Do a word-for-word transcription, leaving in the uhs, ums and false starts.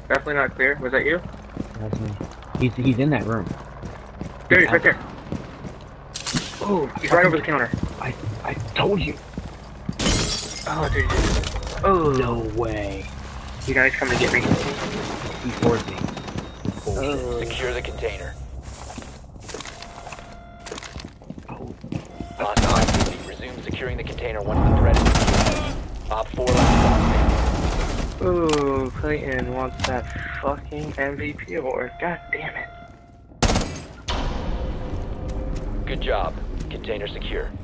Definitely not clear. Was that you? That's me. He's he's in that room. There he is, right there. Oh, he's right over the counter. I I told you. Oh, dude. Oh. No way. You guys coming to get me. He forced me. Oh. Secure the container. Oh. On activity. Resume securing the container once the threat is secured. Op four last stop. Ooh, Clayton wants that fucking M V P award. God damn it. Good job. Container secure.